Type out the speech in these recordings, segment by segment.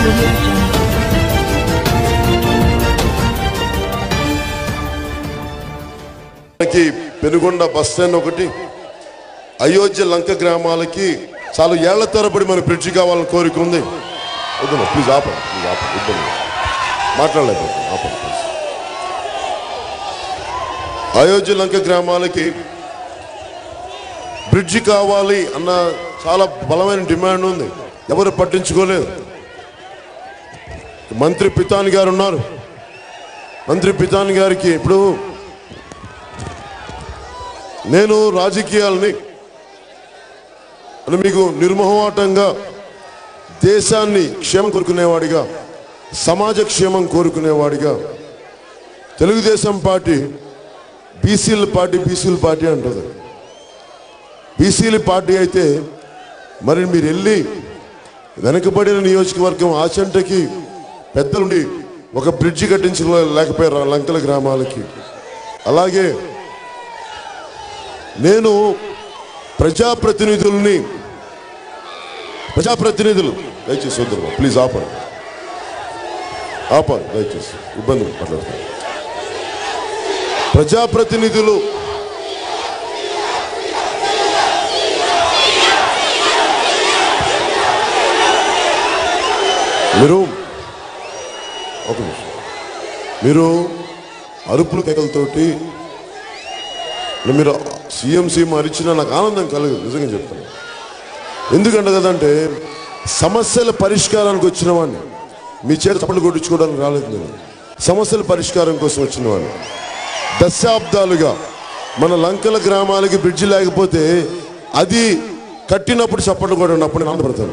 Penugonda bus stand ఒకటి, అయోధ్య లంక గ్రామాలకి చాలా ఏళ్ల తరబడి మన బ్రిడ్జి కావాలని కోరిక ఉంది. ప్లీజ్ ఆపండి, ప్లీజ్ ఆపండి, ఇబ్బంది మాట్లాడలేదు, ఆపండి ప్లీజ్. అయోధ్య లంక గ్రామాలకి బ్రిడ్జి కావాలి అన్న చాలా బలమైన డిమాండ్ ఉంది. ఎవరు పట్టించుకోలేదు. మంత్రి పితాని గారు ఉన్నారు. మంత్రి పితాని గారికి ఇప్పుడు నేను రాజకీయాలని మీకు నిర్మోహమాటంగా దేశాన్ని క్షేమం కోరుకునేవాడిగా, సమాజ క్షేమం కోరుకునేవాడిగా, తెలుగుదేశం పార్టీ బీసీల పార్టీ అంటుంది. బీసీల పార్టీ అయితే మరి మీరు వెళ్ళి వెనకబడిన నియోజకవర్గం ఆచంటకి పెద్దలుండి ఒక బ్రిడ్జి కట్టించలేకపోయారు లంకల గ్రామాలకి. అలాగే నేను ప్రజాప్రతినిధులు దయచేసి వద్దు, ప్లీజ్ ఆపండి దయచేసి, ఇబ్బంది మాట్లాడుతాను. ప్రజాప్రతినిధులు మీరు అరుపుల కేకలతోటి మీరు సీఎం అరిచినా నాకు ఆనందం కలగదు, నిజంగా చెప్తాను. ఎందుకంటే కదంటే సమస్యల పరిష్కారానికి వచ్చిన వాడిని, మీ చేత చప్పట్లు కొట్టించుకోవడానికి రాలేదు. నేను సమస్యల పరిష్కారం కోసం వచ్చిన వాడిని. దశాబ్దాలుగా మన లంకల గ్రామాలకి బ్రిడ్జి లేకపోతే అది కట్టినప్పుడు చప్పట్లు కొట్టండి, అప్పుడు నేను ఆనందపడతాను.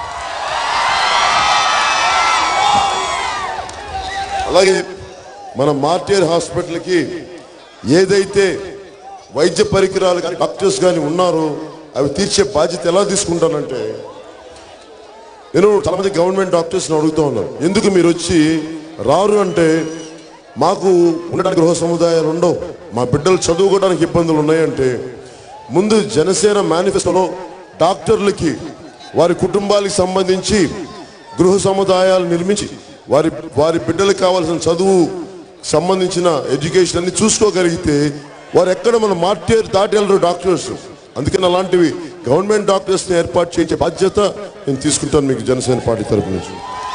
అలాగే మన మార్టియర్ హాస్పిటల్కి ఏదైతే వైద్య పరికరాలు కానీ డాక్టర్స్ కానీ ఉన్నారో అవి తీర్చే బాధ్యత ఎలా తీసుకుంటానంటే, నేను చాలా మంది గవర్నమెంట్ డాక్టర్స్ని అడుగుతూ ఉన్నాను, ఎందుకు మీరు వచ్చి రారు అంటే, మాకు ఉండడానికి గృహ సముదాయాలు ఉండవు, మా బిడ్డలు చదువుకోవడానికి ఇబ్బందులు ఉన్నాయంటే, ముందు జనసేన మేనిఫెస్టోలో డాక్టర్లకి వారి కుటుంబాలకు సంబంధించి గృహ సముదాయాలు నిర్మించి వారి బిడ్డలకు కావాల్సిన చదువు సంబంధించిన ఎడ్యుకేషన్ అన్ని చూసుకోగలిగితే వారు ఎక్కడ మన మార్టియర్ దాటి వెళ్ళరు డాక్టర్స్. అందుకని అలాంటివి గవర్నమెంట్ డాక్టర్స్ని ఏర్పాటు చేసే బాధ్యత నేను తీసుకుంటాను మీకు జనసేన పార్టీ తరపు నుంచి.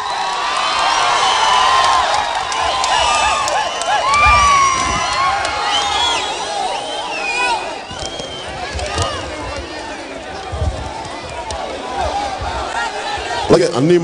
అలాగే అన్ని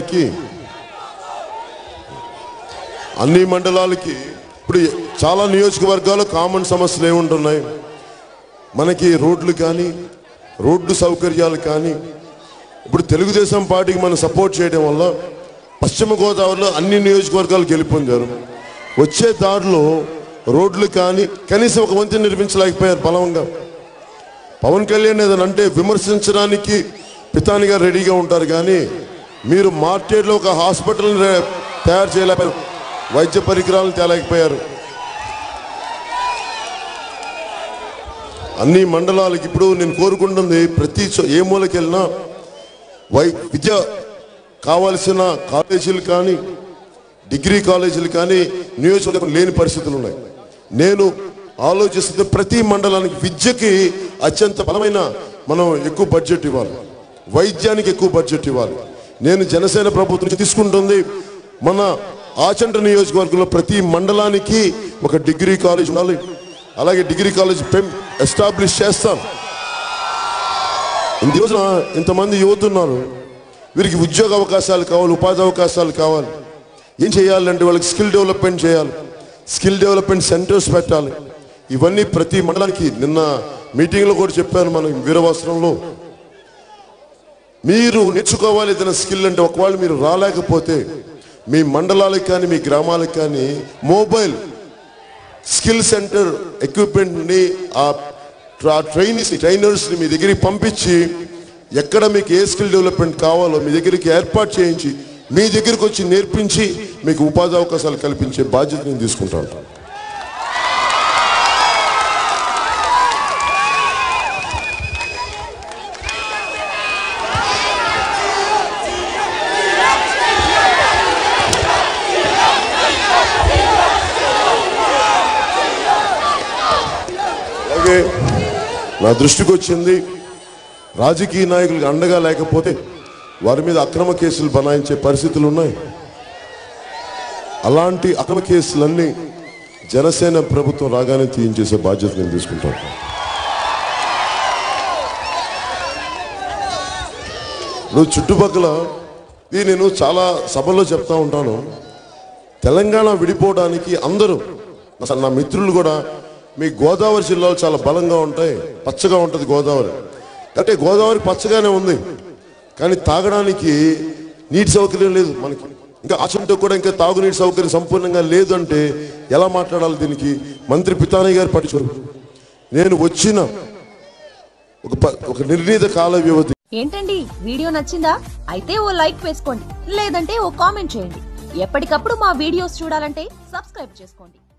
మండలాలకి ఇప్పుడు చాలా నియోజకవర్గాలు కామన్ సమస్యలు ఏముంటున్నాయి, మనకి రోడ్లు కానీ రోడ్డు సౌకర్యాలు కానీ. ఇప్పుడు తెలుగుదేశం పార్టీకి మనం సపోర్ట్ చేయడం వల్ల పశ్చిమ గోదావరిలో అన్ని నియోజకవర్గాలు గెలుపొందారు. వచ్చే దారిలో రోడ్లు కానీ కనీసం ఒక వంతెన నిర్మించలేకపోయారు బలంగా. పవన్ కళ్యాణ్ ఏదైనా అంటే విమర్శించడానికి పితాని గారు రెడీగా ఉంటారు, కానీ మీరు మార్కెట్లో ఒక హాస్పిటల్ని తయారు చేయలేకపోయారు, వైద్య పరికరాలను తేలేకపోయారు. అన్ని మండలాలకి ఇప్పుడు నేను కోరుకుంటుంది, ప్రతి ఏ మూలకి వెళ్ళినా విద్య కావాల్సిన కాలేజీలు కానీ డిగ్రీ కాలేజీలు కానీ నియోజకవర్గం లేని పరిస్థితులు ఉన్నాయి. నేను ఆలోచిస్తుంది ప్రతి మండలానికి విద్యకి అత్యంత బలమైన మనం ఎక్కువ బడ్జెట్ ఇవ్వాలి, వైద్యానికి ఎక్కువ బడ్జెట్ ఇవ్వాలి. నేను జనసేన ప్రభుత్వం తీసుకుంటుంది, మన ఆచంట నియోజకవర్గంలో ప్రతి మండలానికి ఒక డిగ్రీ కాలేజ్ ఉండాలి. అలాగే డిగ్రీ కాలేజ్ ఎస్టాబ్లిష్ చేస్తాం. ఈ రోజున ఇంతమంది యువత ఉన్నారు, వీరికి ఉద్యోగ అవకాశాలు కావాలి, ఉపాధి అవకాశాలు కావాలి. ఏం చేయాలంటే వాళ్ళకి స్కిల్ డెవలప్మెంట్ చేయాలి, స్కిల్ డెవలప్మెంట్ సెంటర్స్ పెట్టాలి. ఇవన్నీ ప్రతి మండలానికి నిన్న మీటింగ్లో కూడా చెప్పాను. మనం వీరవస్త్రంలో మీరు నేర్చుకోవాలి ఏదైనా స్కిల్ అంటే, ఒకవేళ మీరు రాలేకపోతే మీ మండలాలకు కానీ మీ గ్రామాలకు కానీ మొబైల్ స్కిల్ సెంటర్ ఎక్విప్మెంట్ని ఆ ట్రైనర్స్ని మీ దగ్గరికి పంపించి ఎక్కడ మీకు ఏ స్కిల్ డెవలప్మెంట్ కావాలో మీ దగ్గరికి ఏర్పాటు చేయించి మీ దగ్గరికి వచ్చి నేర్పించి మీకు ఉపాధి అవకాశాలు కల్పించే బాధ్యత నేను తీసుకుంటాను. అలాగే నా దృష్టికి వచ్చింది, రాజకీయ నాయకులకు అండగా లేకపోతే వారి మీద అక్రమ కేసులు బనాయించే పరిస్థితులు ఉన్నాయి. అలాంటి అక్రమ కేసులన్నీ జనసేన ప్రభుత్వం రాగానే తీయించేసే బాధ్యత నేను తీసుకుంటాను. నువ్వు చుట్టుపక్కల ఇది నేను చాలా సభల్లో చెప్తా ఉంటాను, తెలంగాణ విడిపోవడానికి అందరూ అసలు నా మిత్రులు కూడా మీ గోదావరి జిల్లాలు చాలా బలంగా ఉంటాయి, పచ్చగా ఉంటుంది గోదావరి. అంటే గోదావరి పచ్చగానే ఉంది, కానీ తాగడానికి నీటి సౌకర్యం లేదు మనకి. ఇంకా ఆచంతో కూడా ఇంకా తాగునీటి సౌకర్యం సంపూర్ణంగా లేదు అంటే ఎలా మాట్లాడాలి? దీనికి మంత్రి పితానయ్య గారు పట్టించారు. నేను వచ్చిన ఒక నిర్ణీత కాల వ్యవధి. ఏంటండి, వీడియో నచ్చిందా? అయితే ఓ లైక్ వేసుకోండి, లేదంటే ఓ కామెంట్ చేయండి. ఎప్పటికప్పుడు మా వీడియోస్ చూడాలంటే సబ్స్క్రైబ్ చేసుకోండి.